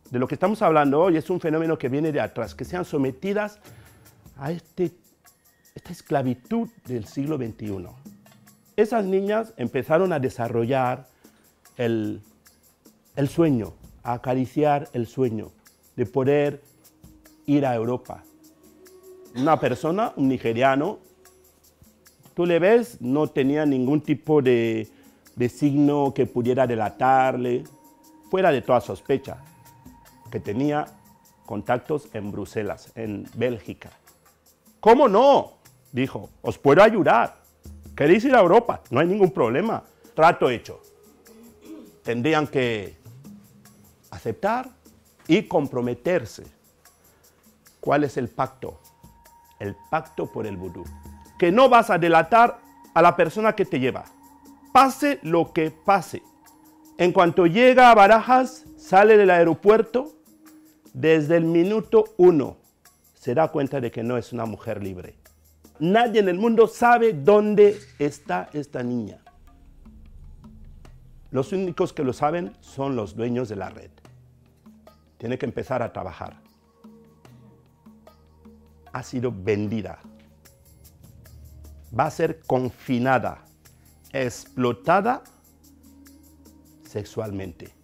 De lo que estamos hablando hoy es un fenómeno que viene de atrás, que sean sometidas a esta esclavitud del siglo XXI. Esas niñas empezaron a desarrollar el sueño, a acariciar el sueño de poder ir a Europa. Una persona, un nigeriano, tú le ves, no tenía ningún tipo de signo que pudiera delatarle, fuera de toda sospecha, que tenía contactos en Bruselas, en Bélgica. ¿Cómo no? Dijo, os puedo ayudar. ¿Queréis ir a Europa? No hay ningún problema. Trato hecho. Tendrían que aceptar y comprometerse. ¿Cuál es el pacto? El pacto por el vudú. Que no vas a delatar a la persona que te lleva. Pase lo que pase. En cuanto llega a Barajas, sale del aeropuerto, desde el minuto 1 se da cuenta de que no es una mujer libre. Nadie en el mundo sabe dónde está esta niña. Los únicos que lo saben son los dueños de la red. Tiene que empezar a trabajar. Ha sido vendida. Va a ser confinada, explotada sexualmente.